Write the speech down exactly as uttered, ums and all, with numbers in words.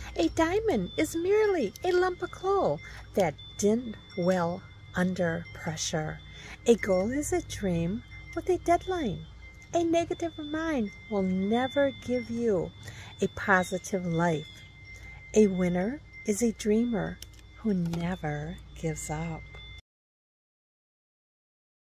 A diamond is merely a lump of coal that didn't well under pressure. A goal is a dream with a deadline. A negative mind will never give you a positive life. A winner is a dreamer who never gives up.